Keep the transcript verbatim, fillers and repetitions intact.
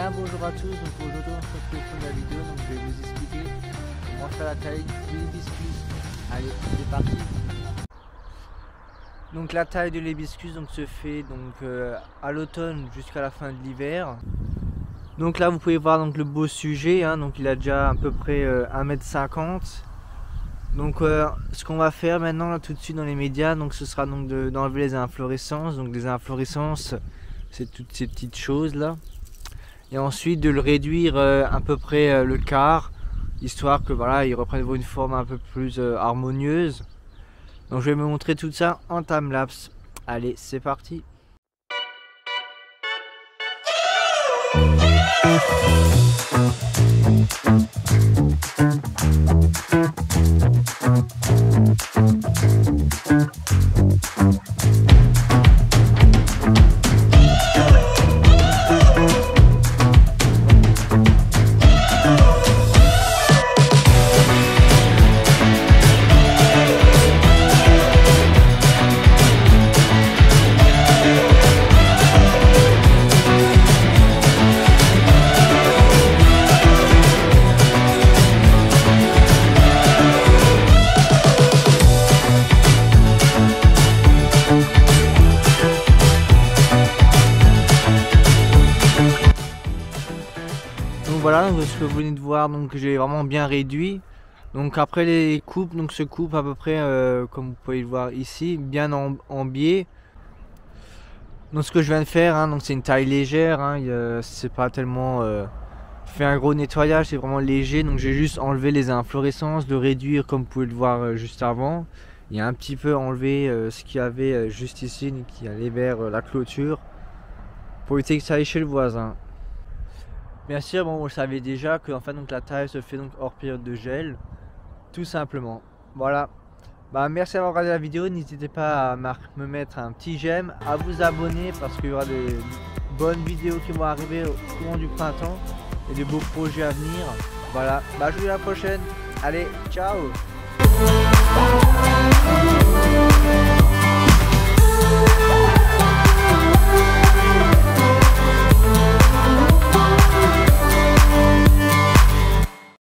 Bien, bonjour à tous, donc aujourd'hui on se retrouve pour la vidéo, donc je vais vous expliquer comment faire la taille de l'hibiscus. Allez, c'est parti. Donc la taille de l'hibiscus donc se fait donc euh, à l'automne jusqu'à la fin de l'hiver. Donc là vous pouvez voir donc le beau sujet, hein, donc il a déjà à peu près euh, un mètre cinquante. Donc euh, ce qu'on va faire maintenant là tout de suite dans les médias, donc ce sera donc d'enlever de, les inflorescences. Donc les inflorescences, c'est toutes ces petites choses là. Et ensuite de le réduire euh, à peu près euh, le quart, histoire que voilà, il reprenne une forme un peu plus euh, harmonieuse. Donc je vais me montrer tout ça en timelapse. Allez, c'est parti. Donc voilà, donc ce que vous venez de voir, donc j'ai vraiment bien réduit. Donc après les coupes, donc se coupe à peu près euh, comme vous pouvez le voir ici, bien en, en biais. Donc ce que je viens de faire, hein, donc c'est une taille légère, hein, c'est pas tellement euh, fait un gros nettoyage, c'est vraiment léger. Donc j'ai juste enlevé les inflorescences, de réduire comme vous pouvez le voir euh, juste avant. Il y a un petit peu enlevé euh, ce qu'il y avait euh, juste ici, qui allait vers euh, la clôture, pour éviter que ça aille chez le voisin. Bien sûr, bon, vous savez déjà que en fait, donc, la taille se fait donc hors période de gel, tout simplement. Voilà. Bah, merci d'avoir regardé la vidéo. N'hésitez pas à me mettre un petit j'aime, à vous abonner parce qu'il y aura des bonnes vidéos qui vont arriver au courant du printemps et de beaux projets à venir. Voilà. Bah, je vous dis à la prochaine. Allez, ciao.